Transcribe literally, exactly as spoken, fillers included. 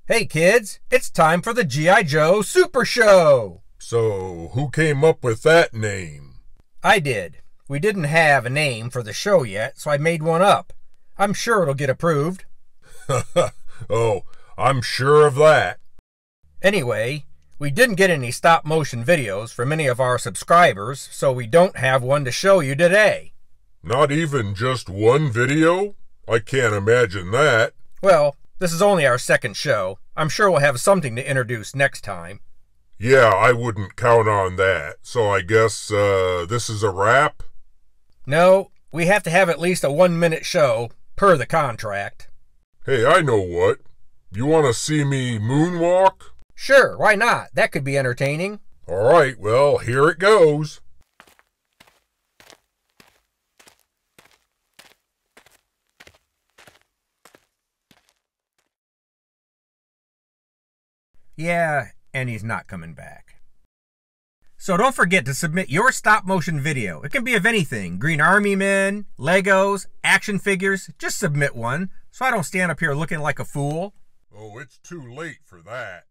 Hey kids, it's time for the G I. Joe Super Show! So, who came up with that name? I did. We didn't have a name for the show yet, so I made one up. I'm sure it'll get approved. Oh, I'm sure of that. Anyway, we didn't get any stop-motion videos from any of our subscribers, so we don't have one to show you today. Not even just one video? I can't imagine that. Well, this is only our second show. I'm sure we'll have something to introduce next time. Yeah, I wouldn't count on that. So I guess uh, this is a wrap? No, we have to have at least a one-minute show, per the contract. Hey, I know what. You want to see me moonwalk? Sure, why not? That could be entertaining. All right, well, here it goes. Yeah, and he's not coming back. So don't forget to submit your stop-motion video. It can be of anything. Green Army Men, Legos, action figures. Just submit one, so I don't stand up here looking like a fool. Oh, it's too late for that.